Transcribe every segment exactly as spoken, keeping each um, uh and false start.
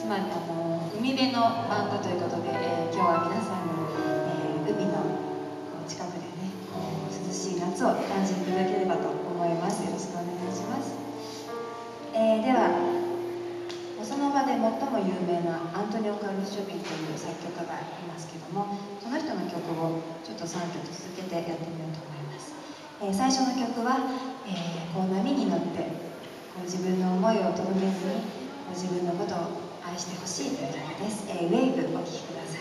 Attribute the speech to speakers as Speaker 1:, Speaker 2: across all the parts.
Speaker 1: つまりあの海辺のバンドということで、えー、今日は皆さんに、えー、海の近くでね、涼しい夏を感じていただければと思います。よろしくお願いします。えー、ではその場で最も有名なアントニオ・カルロス・ショピンという作曲家がいますけども、その人の曲をちょっとさんきょく続けてやってみようと思います。えー、最初の曲は、えー、こう波に乗ってこう自分の思いをとどめずにこう自分のことを愛してほしいという曲です。えー、ウェーブお聴きください。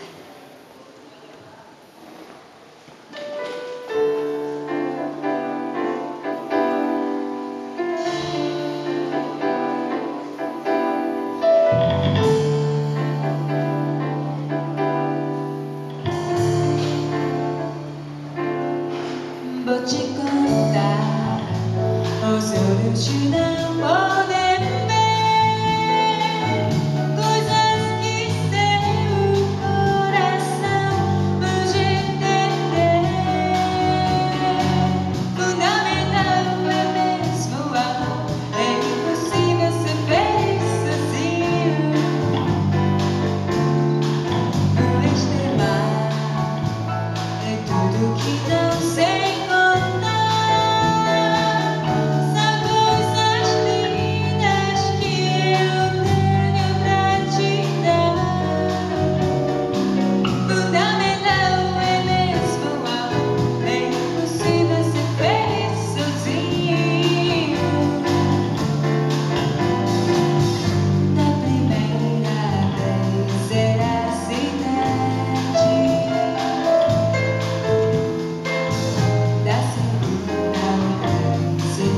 Speaker 1: 落ち込んだ恐る手段をねんべCoisas que seu coração hoje tem Fundamental é mesmo amor É impossível ser feliz sozinho No extremar É tudo que não sei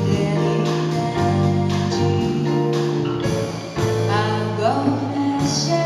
Speaker 1: Agora